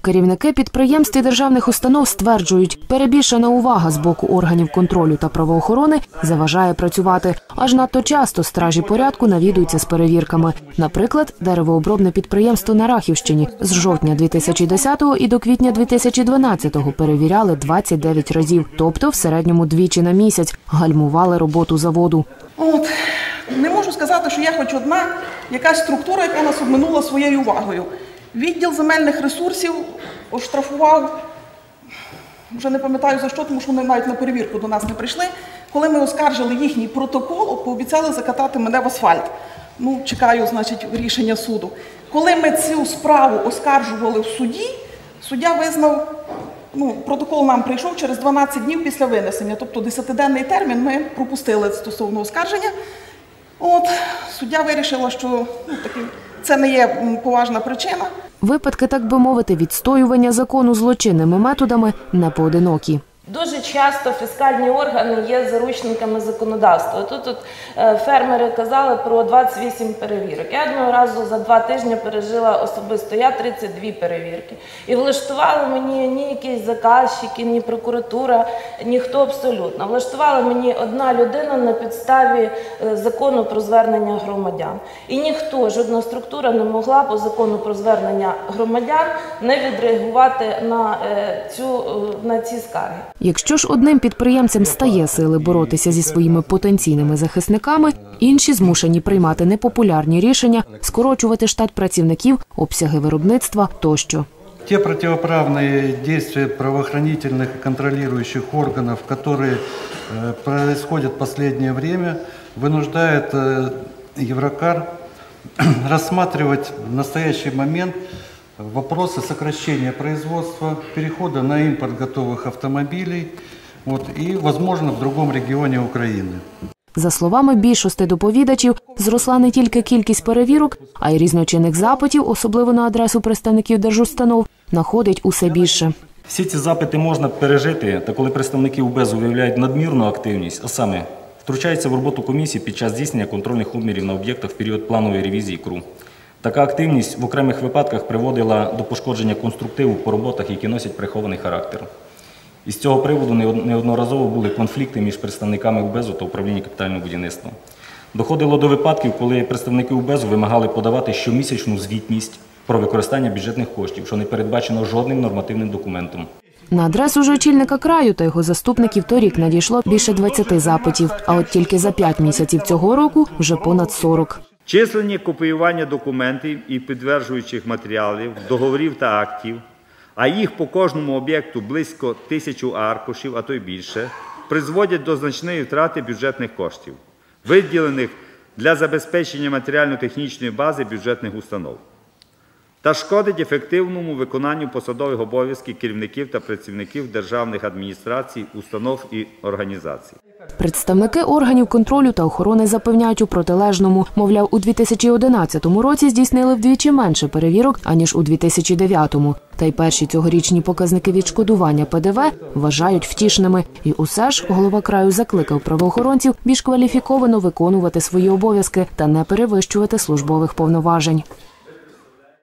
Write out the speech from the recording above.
Керівники підприємств і державних установ стверджують, перебільшена увага з боку органів контролю та правоохорони заважає працювати. Аж надто часто стражі порядку навідуються з перевірками. Наприклад, деревообробне підприємство на Рахівщині з жовтня 2010-го і до квітня 2012-го перевіряли 29 разів, тобто в середньому двічі на місяць, гальмували роботу заводу. Не можу сказати, що є хоч одна якась структура, яка нас обминула своєю увагою. Відділ земельних ресурсів оштрафував, вже не пам'ятаю за що, тому що вони навіть на перевірку до нас не прийшли. Коли ми оскаржили їхній протокол, пообіцяли закатати мене в асфальт. Чекаю, значить, рішення суду. Коли ми цю справу оскаржували в суді, суддя визнав, протокол нам прийшов через 12 днів після винесення, тобто 10-денний термін ми пропустили стосовно оскарження. Суддя вирішила, що це не є поважна причина. Випадки, так би мовити, відстоювання закону злочинними методами не поодинокі. Дуже часто фіскальні органи є заручниками законодавства. Тут фермери казали про 28 перевірок. Я одного разу за 2 тижні пережила особисто 32 перевірки. І влаштували мені ні якісь заказчики, ні прокуратура, ніхто абсолютно. Влаштувала мені одна людина на підставі закону про звернення громадян. І ніхто, жодна структура не могла по закону про звернення громадян не відреагувати на ці скарги. Якщо ж одним підприємцям стає сили боротися зі своїми потенційними захисниками, інші змушені приймати непопулярні рішення, скорочувати штат працівників, обсяги виробництва тощо. Те противоправные действия правоохранительных и контролирующих органов, которые происходят в последнее время, вынуждают Еврокар рассматривать в настоящий момент вопросы сокращения производства, перехода на импорт готовых автомобилей и, возможно, в другом регионе Украины. За словами більшості доповідачів, зросла не тільки кількість перевірок, а й різночинних запитів, особливо на адресу представників держустанов, находить усе більше. Всі ці запити можна пережити, та коли представники УБЕЗу виявляють надмірну активність, а саме втручаються в роботу комісії під час здійснення контрольних обмірів на об'єктах в період планової ревізії КРУ. Така активність в окремих випадках приводила до пошкодження конструктиву по роботах, які носять прихований характер. Із цього приводу неодноразово були конфлікти між представниками УБЕЗу та управління капітального будівництва. Доходило до випадків, коли представники УБЕЗу вимагали подавати щомісячну звітність про використання бюджетних коштів, що не передбачено жодним нормативним документом. На адресу ж очільника краю та його заступників торік надійшло більше 20 запитів, а от тільки за 5 місяців цього року вже понад 40. Численні копіювання документів і підтверджуючих матеріалів, договорів та актів, а їх по кожному об'єкту близько 1000 аркушів, а то й більше, призводять до значної втрати бюджетних коштів, виділених для забезпечення матеріально-технічної бази бюджетних установ, та шкодить ефективному виконанню посадових обов'язків керівників та працівників державних адміністрацій, установ і організацій. Представники органів контролю та охорони запевняють у протилежному. Мовляв, у 2011 році здійснили вдвічі менше перевірок, аніж у 2009-му. Та й перші цьогорічні показники відшкодування ПДВ вважають втішними. І усе ж голова краю закликав правоохоронців більш кваліфіковано виконувати свої обов'язки та не перевищувати службових повноважень.